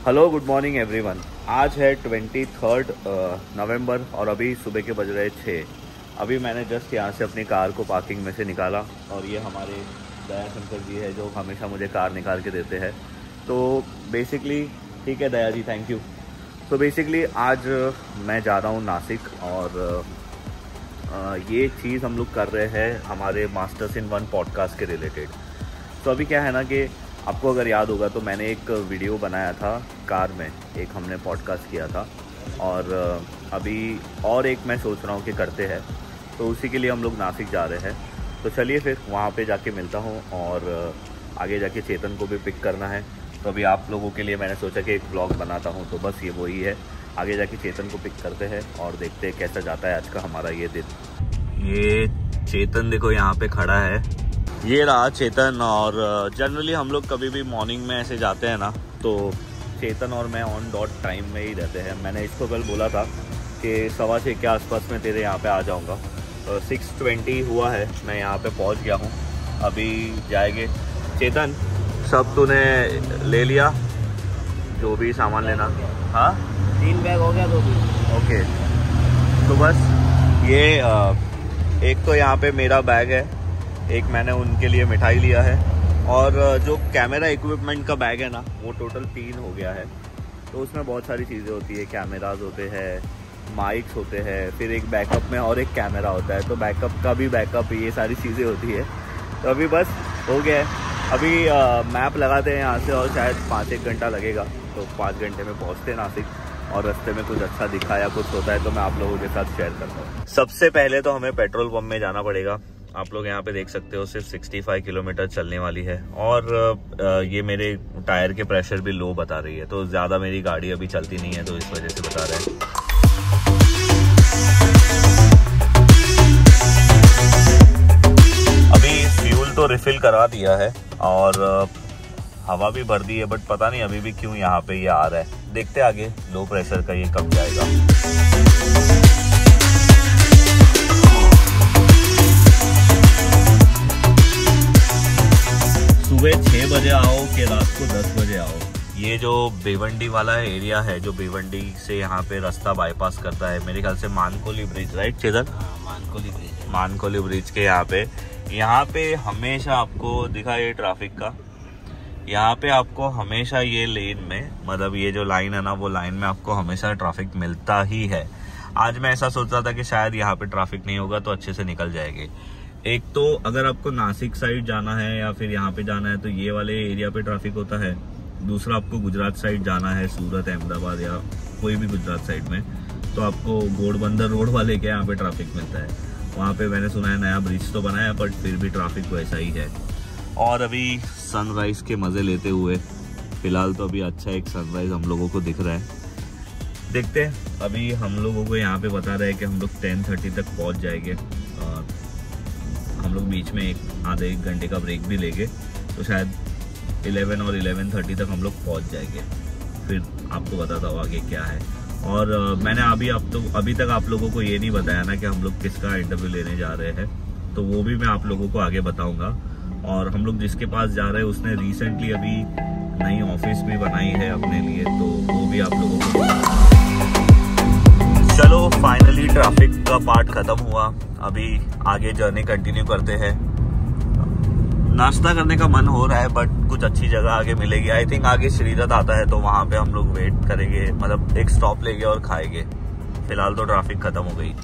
Hello good morning everyone. आज है 23 नवंबर और अभी सुबह के बज रहे 6। अभी मैंने जस्ट यहाँ से अपनी कार को पार्किंग में से निकाला और ये हमारे दया शंकर जी है जो हमेशा मुझे कार निकाल के देते हैं। तो बेसिकली ठीक है दया जी, थैंक यू। तो बेसिकली आज मैं जा रहा हूँ नासिक और ये चीज़ हम लोग कर रहे हैं हमारे मास्टर्स इन वन पॉडकास्ट के रिलेटेड। तो अभी क्या है ना कि आपको अगर याद होगा तो मैंने एक वीडियो बनाया था कार में, एक हमने पॉडकास्ट किया था और अभी और एक मैं सोच रहा हूँ कि करते हैं, तो उसी के लिए हम लोग नासिक जा रहे हैं। तो चलिए फिर वहाँ पे जाके मिलता हूँ और आगे जाके चेतन को भी पिक करना है। तो अभी आप लोगों के लिए मैंने सोचा कि एक व्लॉग बनाता हूँ, तो बस ये वही है। आगे जाके चेतन को पिक करते हैं और देखते हैं कैसा जाता है आज का हमारा ये दिन। ये चेतन देखो यहाँ पे खड़ा है, ये रहा चेतन। और जनरली हम लोग कभी भी मॉर्निंग में ऐसे जाते हैं ना, तो चेतन और मैं ऑन डॉट टाइम में ही रहते हैं। मैंने इसको कल बोला था कि 6:15 के आसपास में तेरे यहाँ पे आ जाऊँगा। 6:20 हुआ है, मैं यहाँ पे पहुँच गया हूँ। अभी जाएंगे। चेतन, सब तूने ले लिया जो भी सामान लेना? हाँ, 3 बैग हो गया तो भी ओके। तो बस ये एक तो यहाँ पे मेरा बैग है, एक मैंने उनके लिए मिठाई लिया है और जो कैमरा इक्विपमेंट का बैग है ना वो टोटल 3 हो गया है। तो उसमें बहुत सारी चीज़ें होती है, कैमराज होते हैं, माइक्स होते हैं, फिर एक बैकअप में और एक कैमरा होता है, तो बैकअप का भी बैकअप, ये सारी चीज़ें होती है। तो अभी बस हो गया है। अभी मैप लगाते हैं यहाँ से और शायद 5-1 घंटा लगेगा, तो 5 घंटे में पहुँचते हैं नासिक। और रास्ते में कुछ अच्छा दिखा या कुछ होता है तो मैं आप लोगों के साथ शेयर करता हूँ। सबसे पहले तो हमें पेट्रोल पंप में जाना पड़ेगा। आप लोग यहाँ पे देख सकते हो सिर्फ 65 किलोमीटर चलने वाली है और ये मेरे टायर के प्रेशर भी लो बता रही है, तो ज़्यादा मेरी गाड़ी अभी चलती नहीं है, तो इस वजह से बता रहे हैं। अभी फ्यूल तो रिफिल करा दिया है और हवा भी भर दी है, बट पता नहीं अभी भी क्यों यहाँ पे ये आ रहा है। देखते आगे लो प्रेशर का ये कब जाएगा। सुबह 6 बजे आओ कि रात को 10 बजे आओ, ये जो भिवंडी वाला एरिया है, जो भिवंडी से यहाँ पे रास्ता बाईपास करता है, मेरे ख्याल से Mankoli bridge, right Chetan? Mankoli bridge, Mankoli bridge के यहाँ पे हमेशा आपको दिखा ये ट्रैफिक का। यहाँ पे आपको हमेशा ये लेन में, मतलब ये जो लाइन है ना, वो लाइन में आपको हमेशा ट्रैफिक मिलता ही है। आज मैं ऐसा सोच रहा था कि शायद यहाँ पे ट्रैफिक नहीं होगा तो अच्छे से निकल जाएंगे। एक तो अगर आपको नासिक साइड जाना है या फिर यहाँ पे जाना है तो ये वाले एरिया पे ट्रैफिक होता है। दूसरा, आपको गुजरात साइड जाना है, सूरत, अहमदाबाद या कोई भी गुजरात साइड में, तो आपको घोड़बंदर रोड वाले के यहाँ पे ट्रैफिक मिलता है। वहाँ पे मैंने सुना है नया ब्रिज तो बनाया, बट फिर भी ट्रैफिक वैसा ही है। और अभी सनराइज के मजे लेते हुए, फिलहाल तो अभी अच्छा एक सनराइज हम लोगों को दिख रहा है। देखते हैं। अभी हम लोगों को यहाँ पे बता रहे हैं कि हम लोग 10:30 तक पहुँच जाएंगे। हम लोग बीच में आधे 1 घंटे का ब्रेक भी लेंगे, तो शायद 11 और 11:30 तक हम लोग पहुँच जाएंगे। फिर आपको बताता हूँ आगे क्या है। और मैंने अभी तक आप लोगों को ये नहीं बताया ना कि हम लोग किसका इंटरव्यू लेने जा रहे हैं, तो वो भी मैं आप लोगों को आगे बताऊँगा। और हम लोग जिसके पास जा रहे हैं उसने रिसेंटली अभी नई ऑफिस भी बनाई है अपने लिए, तो वो भी आप लोगों को। चलो फाइनली ट्रैफिक का पार्ट खत्म हुआ। अभी आगे जर्नी कंटिन्यू करते हैं। नाश्ता करने का मन हो रहा है, बट कुछ अच्छी जगह आगे मिलेगी। आई थिंक आगे श्रीरथ आता है, तो वहां पे हम लोग वेट करेंगे, मतलब एक स्टॉप लेंगे और खाएंगे। फिलहाल तो ट्रैफिक खत्म हो गई।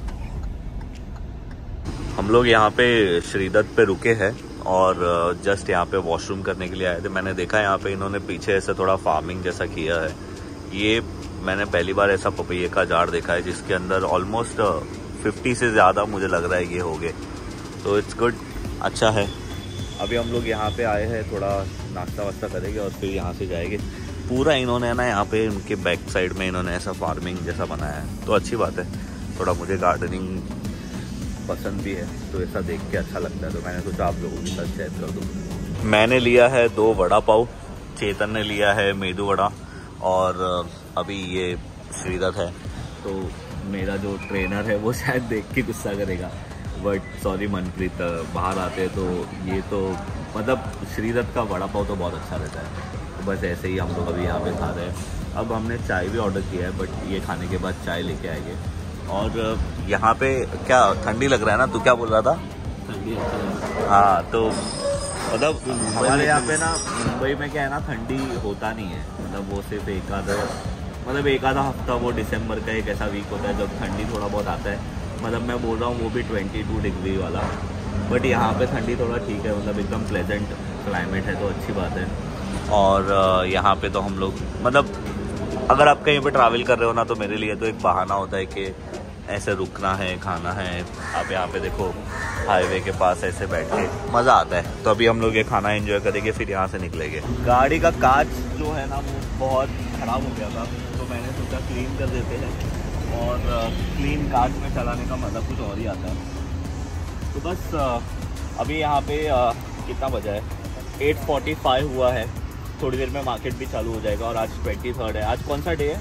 हम लोग यहाँ पे श्रीरथ पे रुके हैं और जस्ट यहाँ पे वॉशरूम करने के लिए आए थे। मैंने देखा यहाँ पे इन्होंने पीछे ऐसे थोड़ा फार्मिंग जैसा किया है। ये मैंने पहली बार ऐसा पपैये का झाड़ देखा है जिसके अंदर ऑलमोस्ट 50 से ज़्यादा मुझे लग रहा है ये हो गए, तो इट्स गुड, अच्छा है। अभी हम लोग यहाँ पे आए हैं, थोड़ा नाश्ता वास्ता करेंगे और फिर यहाँ से जाएंगे। पूरा इन्होंने ना यहाँ पे उनके बैक साइड में इन्होंने ऐसा फार्मिंग जैसा बनाया है, तो अच्छी बात है। थोड़ा मुझे गार्डनिंग पसंद भी है, तो ऐसा देख के अच्छा लगता है, तो मैंने सोचा आप लोगों के साथ शेयर कर दूँ। मैंने लिया है 2 वड़ा पाव, चेतन ने लिया है मेदू वड़ा, और अभी ये श्रीरथ है। तो मेरा जो ट्रेनर है वो शायद देख के गुस्सा करेगा, बट सॉरी मनप्रीत, बाहर आते हैं तो ये तो मतलब श्रीरथ का वड़ा पाव तो बहुत अच्छा रहता है। तो बस ऐसे ही हम लोग अभी यहाँ पे खा रहे हैं। अब हमने चाय भी ऑर्डर किया है, बट ये खाने के बाद चाय लेके आएंगे। और यहाँ पे क्या ठंडी लग रहा है ना, तू क्या बोल रहा था? ठंडी है। हाँ, तो मतलब हमारे यहाँ पे ना मुंबई में क्या है ना, ठंडी होता नहीं है। मतलब वो सिर्फ एक आधा हफ्ता वो दिसंबर का एक ऐसा वीक होता है जब ठंडी थोड़ा बहुत आता है। मतलब मैं बोल रहा हूँ वो भी 22 डिग्री वाला। बट यहाँ पे ठंडी थोड़ा ठीक है, मतलब एकदम प्लेजेंट क्लाइमेट है, तो अच्छी बात है। और यहाँ पे तो हम लोग मतलब अगर आप कहीं पे ट्रैवल कर रहे हो ना, तो मेरे लिए तो एक बहाना होता है कि ऐसे रुकना है, खाना है। आप यहाँ पे देखो हाईवे के पास ऐसे बैठ के मज़ा आता है। तो अभी हम लोग ये खाना एंजॉय करेंगे, फिर यहाँ से निकलेंगे। गाड़ी का कांच जो है ना वो बहुत ख़राब हो गया था, तो मैंने सोचा क्लीन कर देते हैं। और क्लीन कांच में चलाने का मज़ा कुछ और ही आता है। तो बस अभी यहाँ पे कितना बजा है, 8:45 हुआ है। थोड़ी देर में मार्केट भी चालू हो जाएगा। और आज 23rd है। आज कौन सा डे है?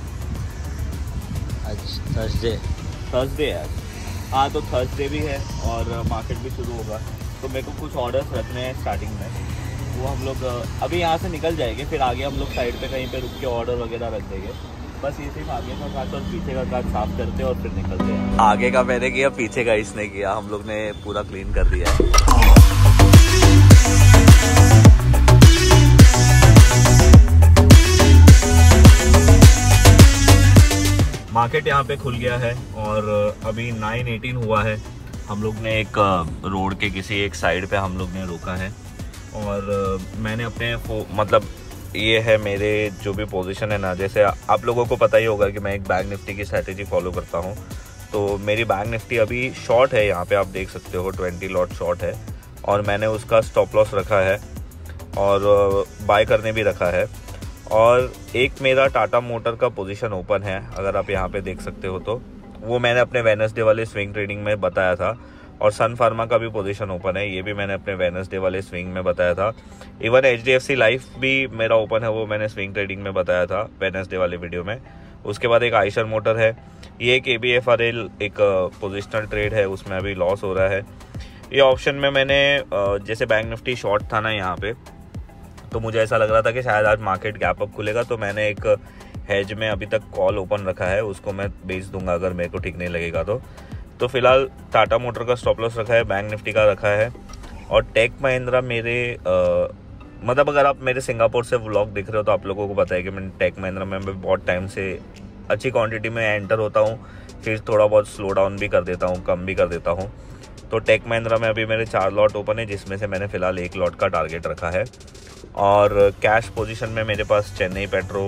आज थर्सडे है। हाँ, तो थर्सडे भी है और मार्केट भी शुरू होगा। तो मेरे को कुछ ऑर्डर्स रखने हैं स्टार्टिंग में, वो हम लोग अभी यहाँ से निकल जाएंगे। फिर आगे हम लोग साइड पे कहीं पे रुक के ऑर्डर वगैरह रख देंगे। बस ये सिर्फ आगे का कांच और पीछे का कांच साफ करते और फिर निकलते हैं। आगे का मैंने किया, पीछे का इसने किया। हम लोग ने पूरा क्लीन कर दिया है। मार्केट यहाँ पे खुल गया है और अभी 9:18 हुआ है। हम लोग ने एक रोड के किसी एक साइड पे हम लोग ने रोका है। और मैंने अपने मतलब ये है मेरे जो भी पोजीशन है ना, जैसे आप लोगों को पता ही होगा कि मैं एक बैंक निफ्टी की स्ट्रैटेजी फॉलो करता हूँ। तो मेरी बैंक निफ्टी अभी शॉर्ट है, यहाँ पे आप देख सकते हो 20 लॉट शॉर्ट है। और मैंने उसका स्टॉप लॉस रखा है और बाय करने भी रखा है। और एक मेरा टाटा मोटर का पोजीशन ओपन है, अगर आप यहाँ पे देख सकते हो तो वो मैंने अपने वेडनेसडे वाले स्विंग ट्रेडिंग में बताया था। और सन फार्मा का भी पोजीशन ओपन है, ये भी मैंने अपने वेडनेसडे वाले स्विंग में बताया था। इवन HDFC लाइफ भी मेरा ओपन है, वो मैंने स्विंग ट्रेडिंग में बताया था वेडनेसडे वाले वीडियो में। उसके बाद एक आइशर मोटर है, ये एक ABFRL एक पोजिशनल ट्रेड है, उसमें अभी लॉस हो रहा है। ये ऑप्शन में मैंने जैसे बैंक निफ्टी शॉर्ट था ना यहाँ पे, तो मुझे ऐसा लग रहा था कि शायद आज मार्केट गैप अप खुलेगा, तो मैंने एक हेज में अभी तक कॉल ओपन रखा है, उसको मैं बेच दूंगा अगर मेरे को ठीक नहीं लगेगा तो फिलहाल टाटा मोटर का स्टॉप लॉस रखा है, बैंक निफ्टी का रखा है। और टेक महिंद्रा मेरे मतलब अगर आप मेरे सिंगापुर से व्लॉग देख रहे हो तो आप लोगों को पता है कि मैं टेक महिंद्रा में बहुत टाइम से अच्छी क्वांटिटी में एंटर होता हूँ, फिर थोड़ा बहुत स्लो डाउन भी कर देता हूँ, कम भी कर देता हूँ। तो टेक महिंद्रा में अभी मेरे 4 लॉट ओपन है, जिसमें से मैंने फिलहाल 1 लॉट का टारगेट रखा है। और कैश पोजीशन में मेरे पास चेन्नई पेट्रो,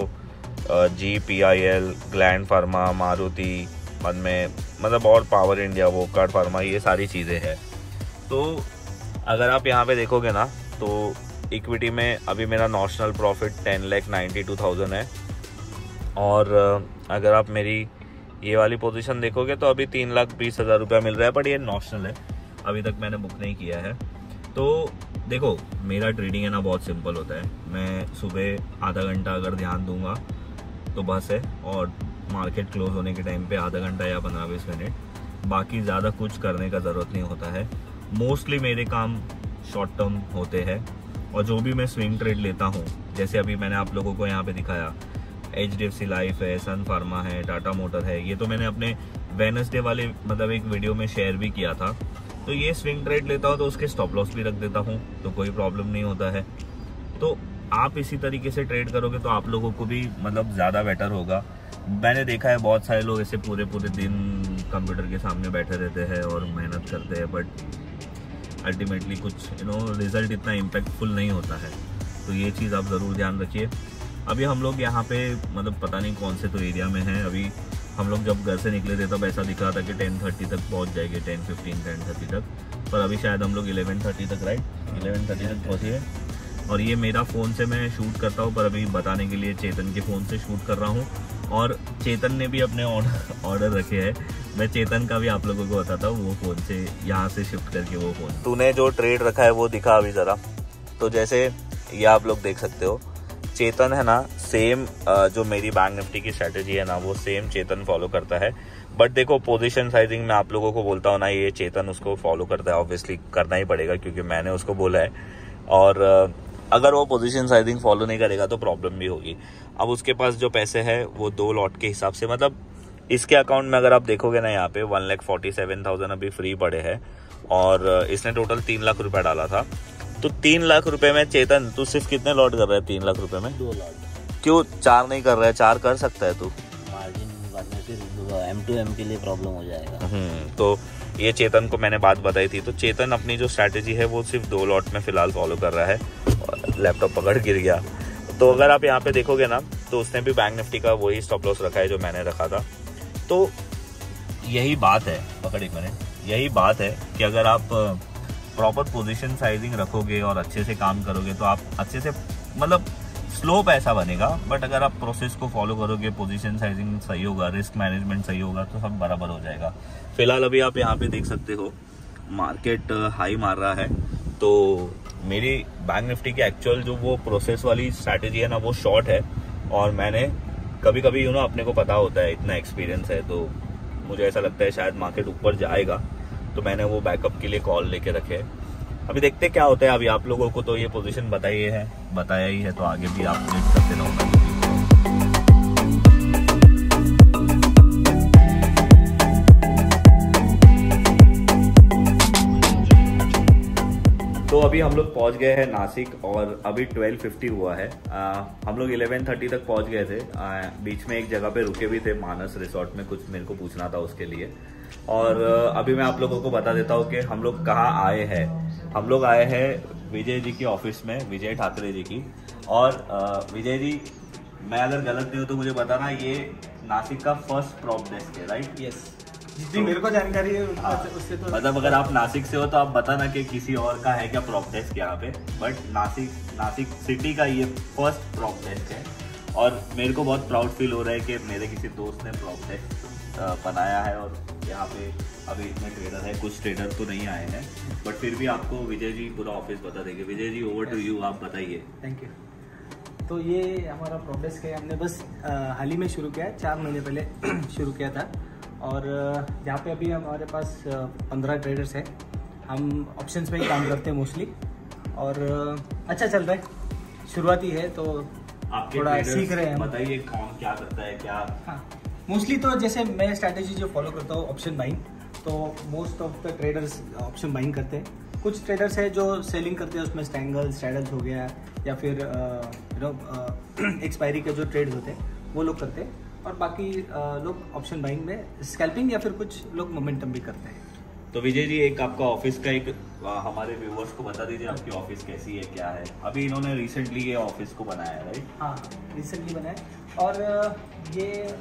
GPIL, ग्लैंड फार्मा, मारुति बाद में मतलब और पावर इंडिया, वोकहार्ट फार्मा, ये सारी चीज़ें हैं। तो अगर आप यहाँ पे देखोगे ना तो इक्विटी में अभी मेरा नॉशनल प्रॉफिट 10,92,000 है। और अगर आप मेरी ये वाली पोजीशन देखोगे तो अभी 3,20,000 रुपया मिल रहा है, बट ये नॉशनल है, अभी तक मैंने बुक नहीं किया है। तो देखो मेरा ट्रेडिंग है ना बहुत सिंपल होता है। मैं सुबह आधा घंटा अगर ध्यान दूंगा तो बस है, और मार्केट क्लोज होने के टाइम पे आधा घंटा या 15-20 मिनट, बाकी ज़्यादा कुछ करने का ज़रूरत नहीं होता है। मोस्टली मेरे काम शॉर्ट टर्म होते हैं। और जो भी मैं स्विंग ट्रेड लेता हूँ, जैसे अभी मैंने आप लोगों को यहाँ पे दिखाया, HDFC लाइफ है, सन फार्मा है, टाटा मोटर है, ये तो मैंने अपने वेडनेसडे वाले मतलब एक वीडियो में शेयर भी किया था। तो ये स्विंग ट्रेड लेता हूँ तो उसके स्टॉप लॉस भी रख देता हूँ, तो कोई प्रॉब्लम नहीं होता है। तो आप इसी तरीके से ट्रेड करोगे तो आप लोगों को भी मतलब ज़्यादा बेटर होगा। मैंने देखा है बहुत सारे लोग ऐसे पूरे दिन कंप्यूटर के सामने बैठे रहते हैं और मेहनत करते हैं, बट अल्टीमेटली कुछ रिजल्ट इतना इम्पैक्टफुल नहीं होता है। तो ये चीज़ आप ज़रूर ध्यान रखिए। अभी हम लोग यहाँ पे मतलब पता नहीं कौन से तो एरिया में हैं। अभी हम लोग जब घर से निकले थे तब ऐसा दिख रहा था कि 10:30 तक पहुँच जाएंगे, 10:30 तक, पर अभी शायद हम लोग 11:30 तक 11:30 तक पहुँचे। और ये मेरा फ़ोन से मैं शूट करता हूँ, पर अभी बताने के लिए चेतन के फ़ोन से शूट कर रहा हूँ। और चेतन ने भी अपने ऑर्डर रखे हैं, मैं चेतन का भी आप लोगों को बताता हूँ, वो फ़ोन से यहाँ से शिफ्ट करके वो फ़ोन। तूने जो ट्रेड रखा है वो दिखा अभी ज़रा। तो जैसे ये आप लोग देख सकते हो, चेतन है ना सेम जो मेरी बैंक निफ्टी की स्ट्रैटेजी है ना, वो सेम चेतन फॉलो करता है। बट देखो पोजीशन साइजिंग में आप लोगों को बोलता हूँ ना, ये चेतन उसको फॉलो करता है, ऑब्वियसली करना ही पड़ेगा क्योंकि मैंने उसको बोला है। और अगर वो पोजीशन साइजिंग फॉलो नहीं करेगा तो प्रॉब्लम भी होगी। अब उसके पास जो पैसे है वो 2 लॉट के हिसाब से, मतलब इसके अकाउंट में अगर आप देखोगे ना यहाँ पे 1,47,000 अभी फ्री पड़े हैं और इसने टोटल 3 लाख रुपए डाला था। तो 3 लाख रुपए में चेतन तू सिर्फ कितने लॉट कर रहा है 3 लाख रुपए में? 2 लॉट। क्यों 4 नहीं कर रहा है? 4 कर सकता है तू। मार्जिन बढ़ने से M2M के लिए प्रॉब्लम हो जाएगा। तो ये चेतन को मैंने बात बताई थी। तो चेतन अपनी जो स्ट्रैटेजी है वो सिर्फ 2 लॉट में फिलहाल फॉलो कर रहा है। लैपटॉप पकड़ गिर गया। तो अगर आप यहाँ पे देखोगे ना तो उसने भी बैंक निफ्टी का वही स्टॉप लॉस रखा है जो मैंने रखा था। तो यही बात है, पकड़ एक मिनट, यही बात है कि अगर आप प्रॉपर पोजीशन साइजिंग रखोगे और अच्छे से काम करोगे तो आप अच्छे से, मतलब स्लो पैसा बनेगा। बट अगर आप प्रोसेस को फॉलो करोगे, पोजीशन साइजिंग सही होगा, रिस्क मैनेजमेंट सही होगा तो सब बराबर हो जाएगा। फिलहाल अभी आप यहाँ पे देख सकते हो मार्केट हाई मार रहा है। तो मेरी बैंक निफ्टी की एक्चुअल जो वो प्रोसेस वाली स्ट्रैटेजी है ना वो शॉर्ट है। और मैंने कभी कभी अपने को पता होता है, इतना एक्सपीरियंस है, तो मुझे ऐसा लगता है शायद मार्केट ऊपर जाएगा। तो मैंने वो बैकअप के लिए कॉल लेके रखे। अभी देखते क्या होता है। अभी आप लोगों को तो ये पोजीशन बताया ही है तो आगे भी आप देख सकते रहोगे। तो अभी हम लोग पहुंच गए हैं नासिक और अभी 12:50 हुआ है। हम लोग 11:30 तक पहुंच गए थे। बीच में एक जगह पे रुके भी थे, मानस रिसोर्ट में, कुछ मेरे को पूछना था उसके लिए। और अभी मैं आप लोगों को बता देता हूँ कि हम लोग कहाँ आए हैं। हम लोग आए हैं विजय जी की ऑफिस में, विजय ठाकरे जी की। और विजय जी, मैं अगर गलत नहीं हूँ तो मुझे बताना, ये नासिक का फर्स्ट प्रॉप डेस्क है, राइट? यस, जितनी मेरे को जानकारी है उससे तो मतलब अगर आप नासिक से हो तो आप बताना कि किसी और का है क्या प्रॉप डेस्क यहाँ पे। बट नासिक सिटी का ये फर्स्ट प्रॉप डेस्क है। और मेरे को बहुत प्राउड फील हो रहा है कि मेरे किसी दोस्त ने प्रॉप डेस्क बनाया है। और यहाँ पे अभी इतने ट्रेडर है, कुछ ट्रेडर तो नहीं आए हैं, बट फिर भी आपको विजय जी पूरा ऑफिस बता देंगे। Vijay ji, over to you, आप बताइए। Thank you. तो ये हमारा प्रॉप डेस्क है, हमने बस हाल ही में शुरू किया है, 4 महीने पहले शुरू किया था। और यहाँ पे अभी हमारे पास 15 ट्रेडर्स हैं। हम ऑप्शंस में ही काम करते हैं मोस्टली और अच्छा चल रहा है। शुरुआती है तो थोड़ा सीख रहे हैं। बताइए कौन क्या करता है क्या? हाँ, मोस्टली तो जैसे मैं स्ट्रैटेजी जो फॉलो करता हूँ ऑप्शन बाइंग, तो most of the traders option buying करते हैं। कुछ ट्रेडर्स है जो सेलिंग करते हैं, उसमें स्ट्रैडल्स हो गया या फिर एक्सपायरी के जो ट्रेड्स होते हैं वो लोग करते हैं। और बाकी लोग ऑप्शन बाइंग में स्कैल्पिंग या फिर कुछ लोग मोमेंटम भी करते हैं। तो विजय जी, एक आपका ऑफिस का एक हमारे व्यूअर्स को बता दीजिए आपकी ऑफिस कैसी है, क्या है? अभी इन्होंने रिसेंटली ये ऑफिस को बनाया है, राइट? हाँ, रिसेंटली बनाया। और ये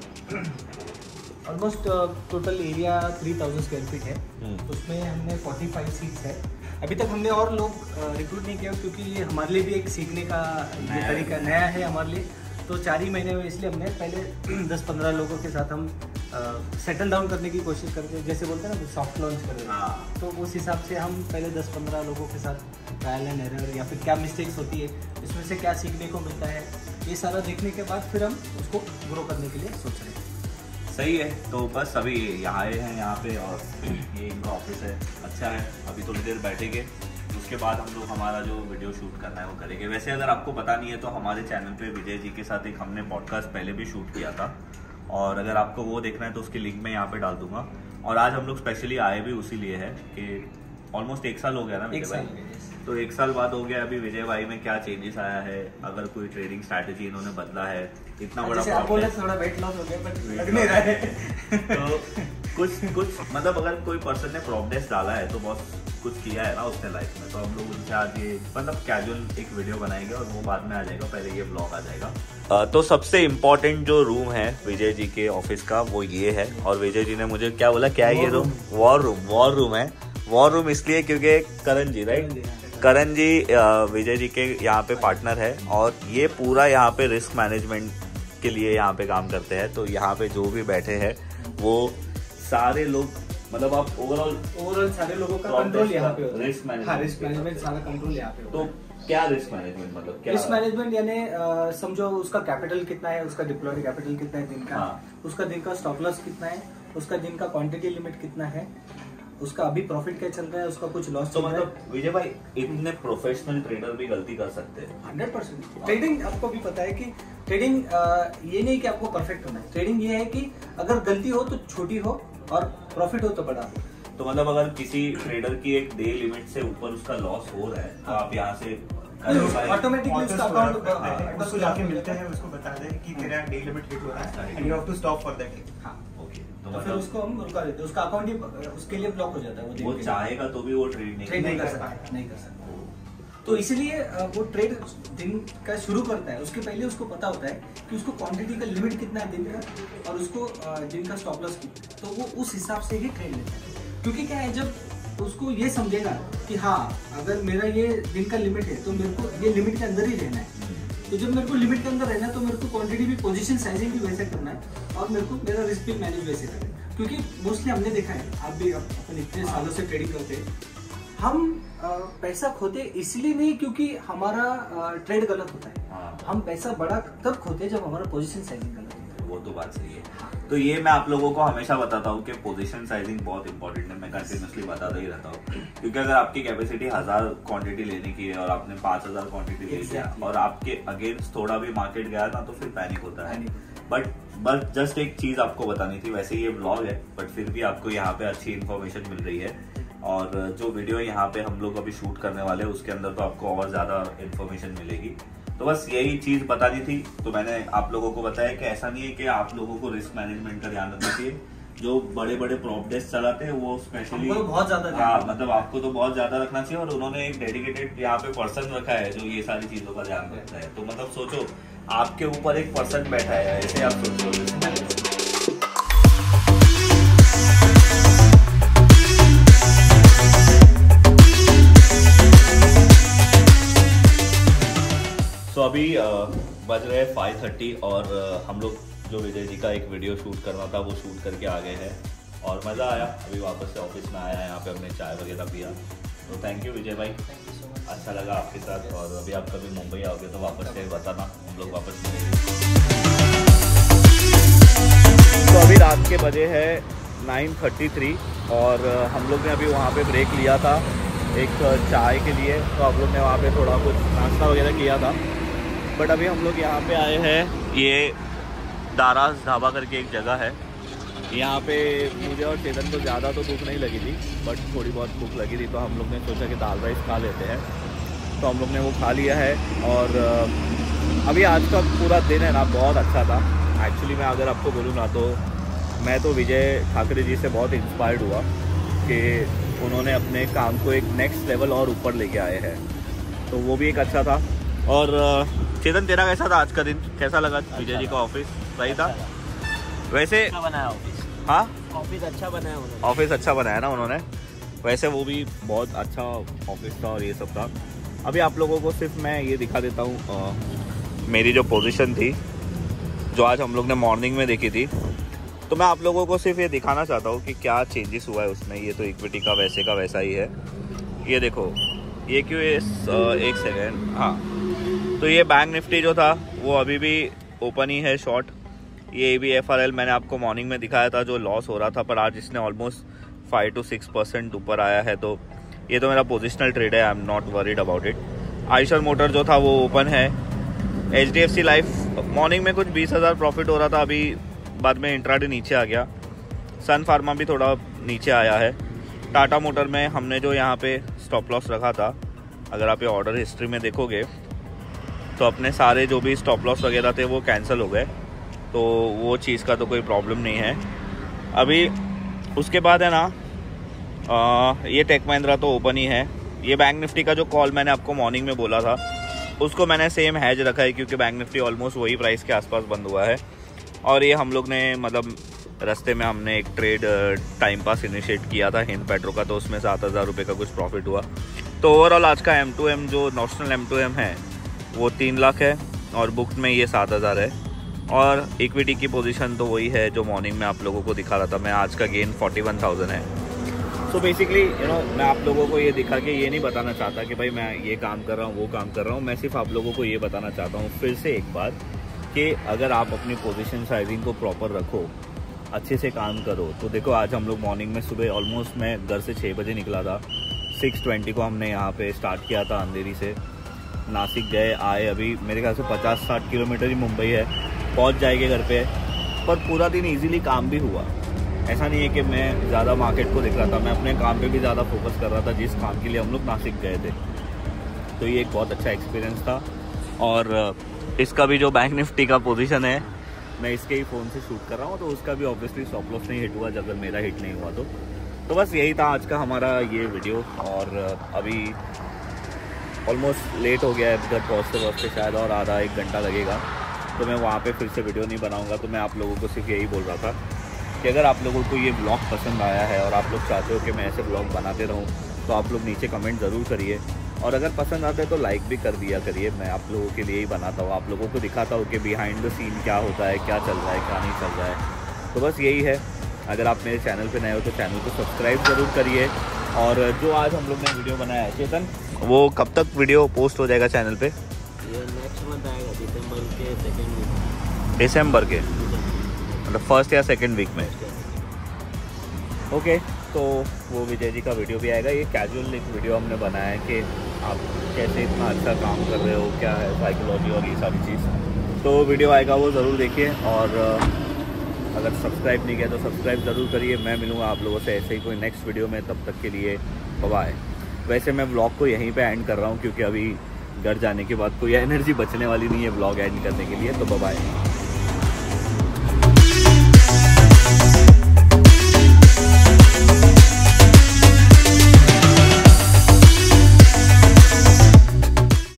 almost total area 3000 square feet है। तो उसमें हमने 45 सीट्स है। अभी तक हमने और लोग रिक्रूट नहीं किया क्योंकि ये हमारे लिए भी एक सीखने का तरीका नया है हमारे लिए। तो 4 ही महीने में, इसलिए हमने पहले 10-15 लोगों के साथ हम सेटल डाउन करने की कोशिश करते हैं, जैसे बोलते हैं ना सॉफ्ट लॉन्च कर रहे हैं। तो उस हिसाब से हम पहले 10-15 लोगों के साथ ट्रायल एंड एरर या फिर क्या मिस्टेक्स होती है, इसमें से क्या सीखने को मिलता है, ये सारा देखने के बाद फिर हम उसको ग्रो करने के लिए सोच रहे हैं। सही है। तो बस अभी यहाँ आए हैं यहाँ पे और ये इनका ऑफिस है, अच्छा है। अभी थोड़ी देर बैठेंगे, उसके बाद हम लोग हमारा जो वीडियो शूट करना है वो करेंगे। वैसे अगर आपको पता नहीं है तो हमारे चैनल पे विजय जी के साथ एक हमने पॉडकास्ट पहले भी शूट किया था, और अगर आपको वो देखना है तो उसकी लिंक मैं यहाँ पे डाल दूंगा। और आज हम लोग स्पेशली आए भी उसी लिए है कि ऑलमोस्ट 1 साल हो गया ना विजय भाई, तो 1 साल बाद हो गया। अभी विजय भाई में क्या चेंजेस आया है, अगर कोई ट्रेडिंग स्ट्रैटेजी इन्होंने बदला है, इतना बड़ा थोड़ा वेट लॉस हो गया बट लग नहीं रहा है। तो कुछ मतलब अगर कोई पर्सन ने प्रॉप डेस्क डाला है तो बहुत कुछ किया है ना उसने लाइफ में। तो हम लोग उनसे आज ये मतलब कैजुअल एक वीडियो बनाएंगे और वो बाद में आ जाएगा, पहले ये ब्लॉग आ जाएगा। तो सबसे इम्पोर्टेंट जो रूम है विजय जी के ऑफिस का वो ये है। और विजय जी ने मुझे क्या बोला, क्या है ये रूम? वॉर रूम है। वॉर रूम इसलिए क्योंकि करण जी, राइट? करण जी विजय जी के यहाँ पे पार्टनर है और ये पूरा यहाँ पे रिस्क मैनेजमेंट के लिए यहाँ पे काम करते हैं। तो यहाँ पे जो भी बैठे हैं वो सारे लोग, मतलब आप ओवरऑल सारे लोगों का कंट्रोल यहाँ पे होता है। रिस्क मैनेजमेंट सारा कंट्रोल यहाँ पे होता है। तो क्या रिस्क मैनेजमेंट मतलब क्या? रिस्क मैनेजमेंट यानी समझो उसका कैपिटल कितना है, उसका डिप्लॉयड कैपिटल कितना है दिन का, उसका दिन का स्टॉप लॉस कितना है, उसका दिन का क्वांटिटी लिमिट कितना है, उसका अभी प्रॉफिट क्या चल रहा है, उसका कुछ लॉस तो चल रहा है। मतलब विजय भाई इतने प्रोफेशनल ट्रेडर भी गलती कर सकते हैं? 100%। ट्रेडिंग आपको भी पता है कि ट्रेडिंग ये नहीं कि आपको परफेक्ट होना है। ट्रेडिंग ये है कि अगर गलती हो तो छोटी हो और प्रॉफिट हो तो बड़ा हो। तो मतलब अगर किसी ट्रेडर की एक डे लिमिट से ऊपर उसका लॉस हो रहा है तो आप यहाँ से ऑटोमेटिकली उसका अकाउंट उसको जाके मिलते हैं, उसको बता दें कि तेरा डे लिमिट हिट हो रहा है and you have to stop for that. हाँ, ओके। तो फिर उसको हम रुका देते हैं, उसका अकाउंट ही उसके लिए ब्लॉक हो जाता है। वो चाहेगा तो भी वो ट्रेड नहीं कर सकता, नहीं कर सकता। तो इसीलिए वो ट्रेड दिन का शुरू करता है, उसके पहले उसको पता होता है कि उसको क्वांटिटी का लिमिट कितना है दिन का और उसको दिन का स्टॉप लॉस कितना है, तो वो उस हिसाब से ही ट्रेड लेता है। क्योंकि क्या है, जब उसको ये समझेगा कि हाँ अगर मेरा ये दिन का लिमिट है तो मेरे को ये लिमिट के अंदर ही रहना है, तो जब मेरे को लिमिट के अंदर रहना है तो मेरे को क्वांटिटी भी, पोजीशन साइजिंग भी वैसे करना है और मेरे को मेरा रिस्क भी मैनेज वैसे करना है। क्योंकि मोस्टली हमने देखा है, आप भी अपन इतने सालों से ट्रेडिंग करते हैं, हम पैसा खोते इसलिए नहीं क्योंकि हमारा ट्रेड गलत होता है। हाँ। हम पैसा बड़ा तब खोते जब हमारा पोजीशन साइजिंग गलत होता है। वो तो बात सही है। तो ये मैं आप लोगों को हमेशा बताता हूँ कि पोजीशन साइजिंग बहुत इंपॉर्टेंट है। मैं कंटिन्यूसली बताता ही रहता हूँ, क्योंकि अगर आपकी कैपेसिटी 1000 क्वांटिटी लेने की है और आपने 5000 क्वांटिटी ले लिया और आपके अगेंस्ट थोड़ा भी मार्केट गया ना तो फिर पैनिक होता है। बट बस जस्ट एक चीज आपको बतानी थी। वैसे ये व्लॉग है बट फिर भी आपको यहाँ पे अच्छी इन्फॉर्मेशन मिल रही है, और जो वीडियो यहाँ पे हम लोग अभी शूट करने वाले हैं उसके अंदर तो आपको और ज्यादा इन्फॉर्मेशन मिलेगी। तो बस यही चीज बतानी थी, तो मैंने आप लोगों को बताया कि ऐसा नहीं है कि आप लोगों को रिस्क मैनेजमेंट का ध्यान रखना चाहिए। जो बड़े बड़े प्रॉप डेस्क चलाते हैं वो स्पेशली बहुत ज्यादा, हाँ मतलब आपको तो बहुत ज्यादा रखना चाहिए, और उन्होंने एक डेडिकेटेड यहाँ पे पर्सन रखा है जो ये सारी चीजों का ध्यान रखता है। तो मतलब सोचो आपके ऊपर एक पर्सन बैठा है, ऐसे आप सोचो। तो अभी बज रहे 5:30 और हम लोग जो विजय जी का एक वीडियो शूट करना था वो शूट करके आ गए हैं और मज़ा आया। अभी वापस से ऑफिस में आया, यहाँ पे हमने चाय वगैरह पिया। तो थैंक यू विजय भाई, अच्छा लगा आपके साथ। और अभी आप कभी मुंबई आओगे तो वापस से बताना, हम लोग वापस मिलेंगे। तो अभी रात के बजे है 9:33 और हम लोग ने अभी वहाँ पे ब्रेक लिया था एक चाय के लिए। तो हम लोग ने वहाँ पे थोड़ा कुछ नाश्ता वगैरह किया था, बट अभी हम लोग यहाँ पे आए हैं। ये दाराज ढाबा करके एक जगह है, यहाँ पे मुझे और चेतन को ज़्यादा तो भूख नहीं लगी थी, बट थोड़ी बहुत भूख लगी थी, तो हम लोग ने सोचा कि दाल राइस खा लेते हैं। तो हम लोग ने वो खा लिया है और अभी आज का पूरा दिन है ना बहुत अच्छा था। एक्चुअली मैं अगर आपको बोलूँ ना तो मैं तो विजय ठाकरे जी से बहुत इंस्पायर्ड हुआ कि उन्होंने अपने काम को एक नेक्स्ट लेवल और ऊपर लेके आए हैं, तो वो भी एक अच्छा था। और चेतन तेरा कैसा था आज का दिन, कैसा लगा विजय जी का ऑफिस? सही था वैसे? अच्छा बनाया ऑफिस। हाँ ऑफिस अच्छा बनाया उन्होंने। ऑफिस अच्छा बनाया ना उन्होंने, वैसे वो भी बहुत अच्छा ऑफिस था और ये सब था। अभी आप लोगों को सिर्फ मैं ये दिखा देता हूँ मेरी जो पोजीशन थी जो आज हम लोग ने मॉर्निंग में देखी थी, तो मैं आप लोगों को सिर्फ ये दिखाना चाहता हूँ कि क्या चेंजेस हुआ है उसमें। ये तो इक्विटी का वैसा ही है, ये देखो ये क्यों एक सेकेंड। हाँ तो ये बैंक निफ्टी जो था वो अभी भी ओपन ही है शॉर्ट। ये ABFRL मैंने आपको मॉर्निंग में दिखाया था जो लॉस हो रहा था, पर आज इसने ऑलमोस्ट 5 to 6% ऊपर आया है। तो ये तो मेरा पोजिशनल ट्रेड है, I am not worried about it. Eicher motor जो था वो ओपन है। HDFC लाइफ मॉर्निंग में कुछ 20,000 प्रॉफिट हो रहा था, अभी बाद में इंट्राडे नीचे आ गया। सन फार्मा भी थोड़ा नीचे आया है। टाटा मोटर में हमने जो यहाँ पे स्टॉप लॉस रखा था, अगर आप ये ऑर्डर हिस्ट्री में देखोगे तो अपने सारे जो भी स्टॉप लॉस वगैरह थे वो कैंसिल हो गए, तो वो चीज़ का तो कोई प्रॉब्लम नहीं है अभी। उसके बाद है ना ये टेक महिंद्रा तो ओपन ही है। ये बैंक निफ्टी का जो कॉल मैंने आपको मॉर्निंग में बोला था उसको मैंने सेम हैज रखा है, क्योंकि बैंक निफ्टी ऑलमोस्ट वही प्राइस के आसपास बंद हुआ है। और ये हम लोग ने मतलब रास्ते में हमने एक ट्रेड टाइम पास इनिशिएट किया था हिंद पेट्रो का, तो उसमें 7,000 रुपये का कुछ प्रॉफिट हुआ। तो ओवरऑल आज का M2M जो नॉशनल M2M है वो 3 लाख है और बुक्ड में ये 7,000 है। और इक्विटी की पोजीशन तो वही है जो मॉर्निंग में आप लोगों को दिखा रहा था मैं। आज का गेन 41,000 है। सो बेसिकली मैं आप लोगों को ये दिखा के ये नहीं बताना चाहता कि भाई मैं ये काम कर रहा हूँ वो काम कर रहा हूँ। मैं सिर्फ आप लोगों को ये बताना चाहता हूँ फिर से एक बार कि अगर आप अपनी पोजीशन साइजिंग को प्रॉपर रखो, अच्छे से काम करो। तो देखो आज हम लोग मॉर्निंग में सुबह ऑलमोस्ट मैं घर से 6 बजे निकला था, 6:20 को हमने यहाँ पे स्टार्ट किया था अंधेरी से। नासिक गए आए, अभी मेरे ख्याल से 50-60 किलोमीटर ही मुंबई है, पहुँच जाएंगे घर पे। पर पूरा दिन इजीली काम भी हुआ, ऐसा नहीं है कि मैं ज़्यादा मार्केट को देख रहा था, मैं अपने काम पे भी ज़्यादा फोकस कर रहा था जिस काम के लिए हम लोग नासिक गए थे। तो ये एक बहुत अच्छा एक्सपीरियंस था। और इसका भी जो बैंक निफ्टी का पोजीशन है, मैं इसके ही फ़ोन से शूट कर रहा हूँ, तो उसका भी ऑब्वियसली स्टॉप लॉस नहीं हिट हुआ अगर मेरा हिट नहीं हुआ तो बस यही था आज का हमारा ये वीडियो। और अभी ऑलमोस्ट लेट हो गया है, इधर पहुँचते शायद और आधा 1 घंटा लगेगा, तो मैं वहाँ पे फिर से वीडियो नहीं बनाऊँगा। तो मैं आप लोगों को सिर्फ यही बोल रहा था कि अगर आप लोगों को ये ब्लॉग पसंद आया है और आप लोग चाहते हो कि मैं ऐसे ब्लॉग बनाते रहूँ, तो आप लोग नीचे कमेंट ज़रूर करिए। और अगर पसंद आता है तो लाइक भी कर दिया करिए। मैं आप लोगों के लिए ही बनाता हूँ, आप लोगों को दिखाता हूँ कि बिहाइंड द सीन क्या होता है, क्या चल रहा है, क्या नहीं चल रहा है। तो बस यही है। अगर आप मेरे चैनल पे नए हो तो चैनल को सब्सक्राइब ज़रूर करिए। और जो आज हम लोग ने वीडियो बनाया है चेतन, वो कब तक वीडियो पोस्ट हो जाएगा चैनल पे? ये नेक्स्ट मंथ आएगा, दिसंबर के 2nd वीक। दिसंबर के मतलब 1st या 2nd वीक में। ओके, तो वो विजय जी का वीडियो भी आएगा। ये कैजुअल एक वीडियो हमने बनाया है कि आप कैसे इतना अच्छा काम कर रहे हो, क्या है साइकोलॉजी और ये सारी चीज़। तो वीडियो आएगा, वो ज़रूर देखिए। और अगर सब्सक्राइब नहीं किया तो सब्सक्राइब ज़रूर करिए। मैं मिलूँगा आप लोगों से ऐसे ही कोई नेक्स्ट वीडियो में, तब तक के लिए बाय। वैसे मैं व्लॉग को यहीं पे एंड कर रहा हूँ क्योंकि अभी घर जाने के बाद कोई एनर्जी बचने वाली नहीं है व्लॉग एंड करने के लिए। तो बाय।